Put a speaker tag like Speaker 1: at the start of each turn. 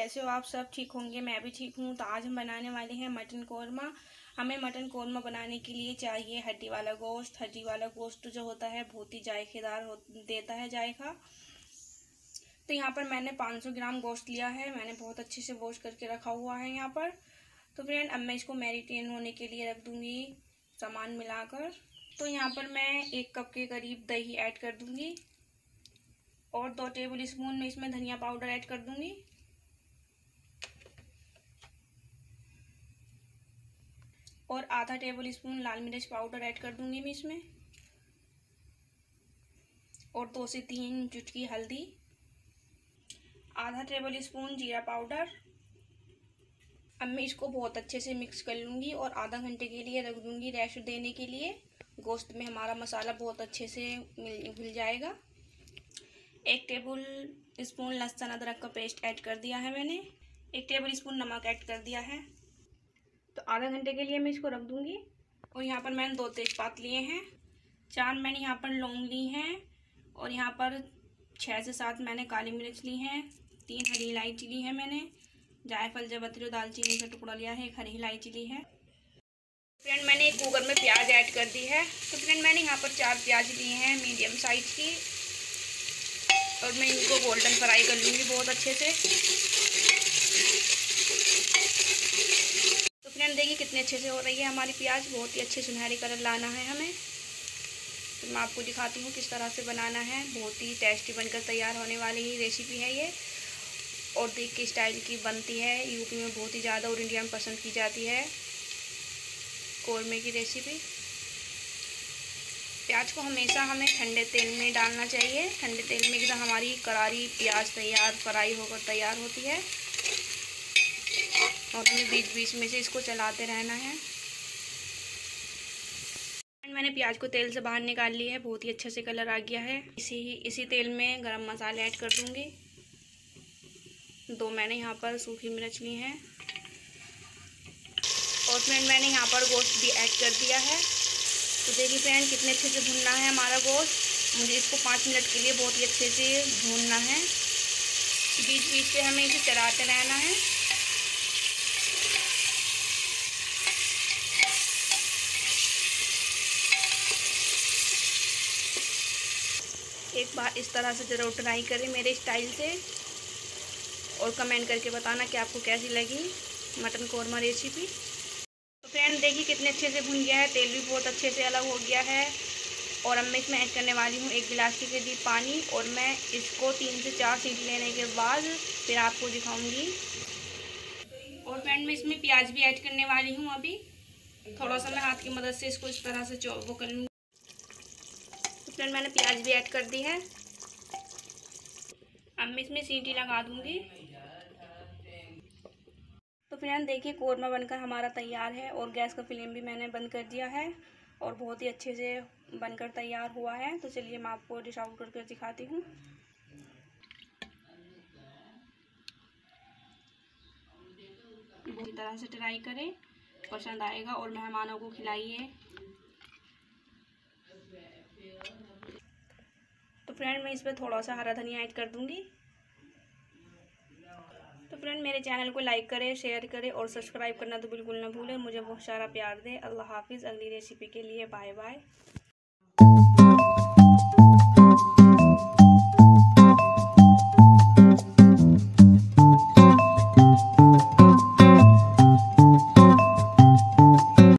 Speaker 1: कैसे हो आप सब? ठीक होंगे, मैं भी ठीक हूँ। तो आज हम बनाने वाले हैं मटन कौरमा। हमें मटन कौरमा बनाने के लिए चाहिए हड्डी वाला गोश्त। हड्डी वाला गोश्त जो होता है बहुत ही जायकेदार देता है जायका। तो यहाँ पर मैंने 500 ग्राम गोश्त लिया है। मैंने बहुत अच्छे से वॉश करके रखा हुआ है यहाँ पर। तो फ्रेंड, अब मैं इसको मैरिनेट होने के लिए रख दूँगी सामान मिलाकर। तो यहाँ पर मैं 1 कप के करीब दही ऐड कर दूँगी और 2 टेबल स्पून में इसमें धनिया पाउडर ऐड कर दूँगी और आधा टेबल स्पून लाल मिर्च पाउडर ऐड कर दूँगी मैं इसमें और 2 से 3 चुटकी हल्दी, आधा टेबल स्पून जीरा पाउडर। अब मैं इसको बहुत अच्छे से मिक्स कर लूँगी और आधा घंटे के लिए रख दूँगी रेस्ट देने के लिए। गोश्त में हमारा मसाला बहुत अच्छे से मिल जाएगा। 1 टेबल स्पून लहसुन अदरक का पेस्ट ऐड कर दिया है मैंने। 1 टेबल स्पून नमक ऐड कर दिया है। तो आधा घंटे के लिए मैं इसको रख दूँगी। और यहाँ पर मैंने 2 तेज़पात लिए हैं, 4 मैंने यहाँ पर लौंग ली हैं और यहाँ पर 6 से 7 मैंने काली मिर्च ली हैं, 3 हरी इलायची ली है मैंने, जायफल जावित्री और दालचीनी का टुकड़ा लिया है, 1 हरी इलायची ली है। फ्रेंड, मैंने एक कुकर में प्याज ऐड कर दी है। तो फ्रेंड, मैंने यहाँ पर 4 प्याज लिए हैं मीडियम साइज की और मैं इनको गोल्डन फ्राई कर लूँगी बहुत अच्छे से। तो फ्रेंड, देखिए कितने अच्छे से हो रही है हमारी प्याज। बहुत ही अच्छे सुनहरी कलर लाना है हमें। तो मैं आपको दिखाती हूँ किस तरह से बनाना है। बहुत ही टेस्टी बनकर तैयार होने वाली ही रेसिपी है ये और देख के स्टाइल की बनती है। यूपी में बहुत ही ज़्यादा और इंडिया में पसंद की जाती है कौरमे की रेसिपी। प्याज को हमेशा हमें ठंडे तेल में डालना चाहिए। ठंडे तेल में एकदम हमारी करारी प्याज तैयार फ्राई होकर तैयार होती है और हमें बीच बीच में से इसको चलाते रहना है। मैंने प्याज को तेल से बाहर निकाल लिया है। बहुत ही अच्छे से कलर आ गया है। इसी तेल में गरम मसाले ऐड कर दूँगी। 2 मैंने यहाँ पर सूखी मिर्च ली हैं और फ्रेंड मैंने यहाँ पर गोश्त भी ऐड कर दिया है। तो देखिए फ्रेंड, कितने अच्छे से भुनना है हमारा गोश्त। मुझे इसको 5 मिनट के लिए बहुत ही अच्छे से भूनना है। बीच बीच से हमें इसे चलाते रहना है। एक बार इस तरह से ज़रूर ट्राई करें मेरे स्टाइल से और कमेंट करके बताना कि आपको कैसी लगी मटन कौरमा रेसिपी। तो फ्रेंड, देखिए कितने अच्छे से भुन गया है। तेल भी बहुत अच्छे से अलग हो गया है और अब मैं इसमें ऐड करने वाली हूँ 1 गिलास के करीब पानी और मैं इसको 3 से 4 सीटी लेने के बाद फिर आपको दिखाऊंगी। और फ्रेंड, मैं इसमें प्याज भी ऐड करने वाली हूँ। अभी थोड़ा सा मैं हाथ की मदद से इसको इस तरह से वो कर लूँगी। तो फ्रेंड, मैंने प्याज भी ऐड कर दी है। अब मैं इसमें सीटी लगा दूँगी। तो फ्रेंड, देखिए कौरमा बनकर हमारा तैयार है और गैस का फ्लेम भी मैंने बंद कर दिया है और बहुत ही अच्छे से बनकर तैयार हुआ है। तो चलिए मैं आपको डिश आउट करके दिखाती हूँ। पूरी तरह से ट्राई करें, पसंद आएगा और मेहमानों को खिलाइए। तो फ्रेंड, मैं इस पर थोड़ा सा हरा धनिया ऐड कर दूँगी। तो फ्रेंड, मेरे चैनल को लाइक करें, शेयर करें और सब्सक्राइब करना तो बिल्कुल ना भूलें। मुझे बहुत सारा प्यार दें। अल्लाह हाफिज़। अगली रेसिपी के लिए बाय बाय।